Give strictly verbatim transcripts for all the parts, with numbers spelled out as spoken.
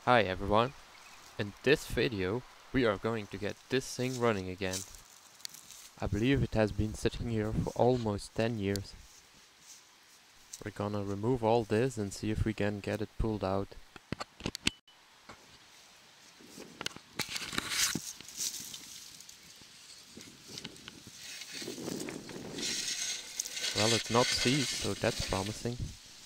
Hi everyone, in this video we are going to get this thing running again. I believe it has been sitting here for almost ten years. We're gonna remove all this and see if we can get it pulled out. Well, it's not seized, so that's promising.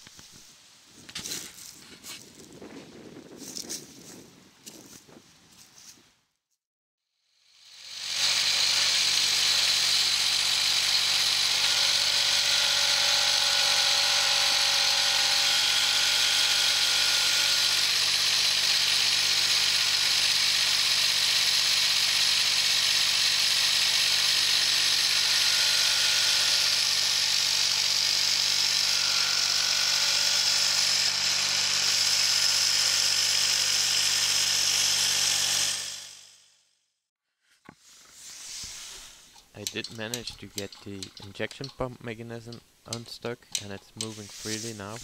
I did manage to get the injection pump mechanism unstuck and it's moving freely now.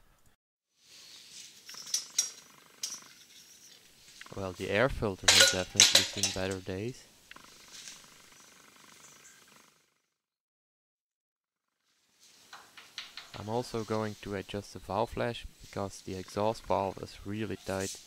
Well, the air filter has definitely seen better days. I'm also going to adjust the valve flash because the exhaust valve is really tight.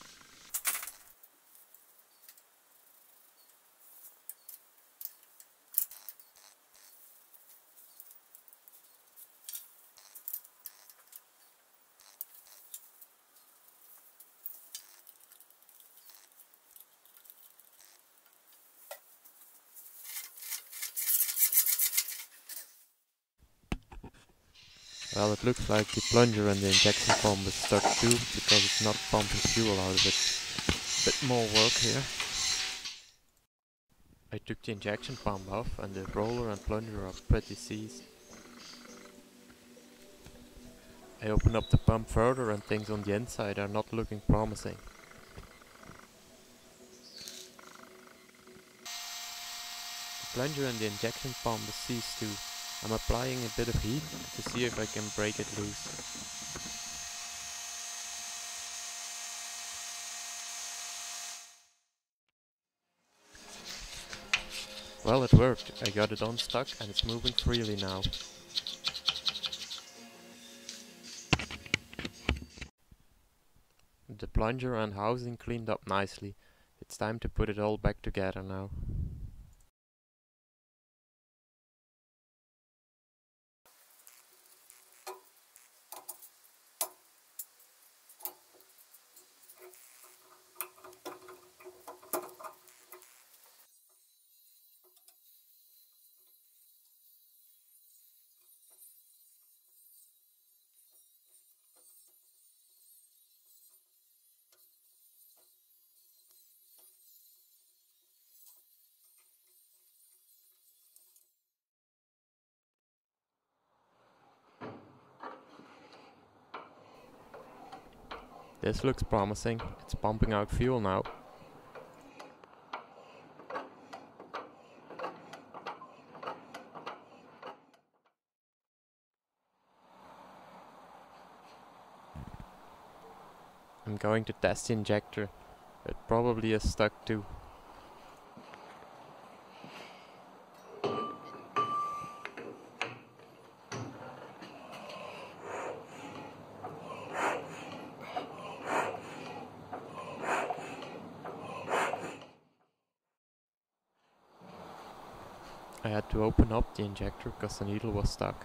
Well, it looks like the plunger and the injection pump is stuck too, because it's not pumping fuel out of it. Bit more work here. I took the injection pump off and the roller and plunger are pretty seized. I open up the pump further and things on the inside are not looking promising. The plunger and the injection pump is seized too. I'm applying a bit of heat to see if I can break it loose. Well, it worked. I got it unstuck and it's moving freely now. The plunger and housing cleaned up nicely. It's time to put it all back together now. This looks promising. It's pumping out fuel now. I'm going to test the injector. It probably is stuck too. I had to open up the injector because the needle was stuck.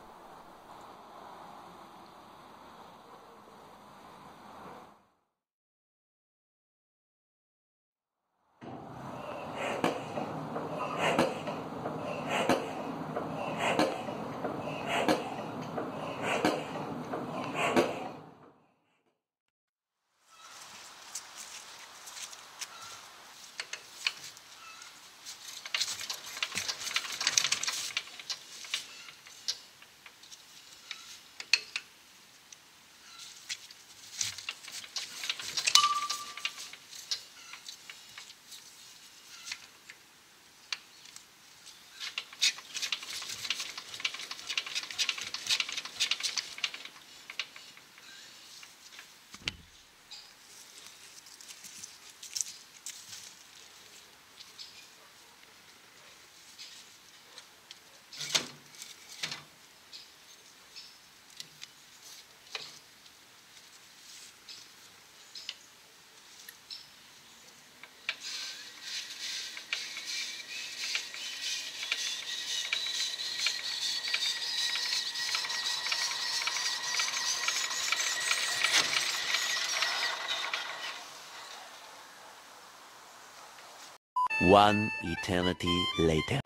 One eternity later.